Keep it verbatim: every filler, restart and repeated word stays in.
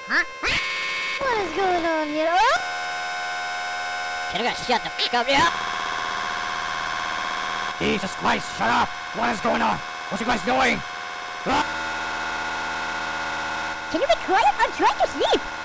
Huh? What is going on here? Oh! Can you guys shut the fuck up, yeah? Jesus Christ, shut up! What is going on? What you guys doing? Ah! Can you be quiet? I'm trying to sleep!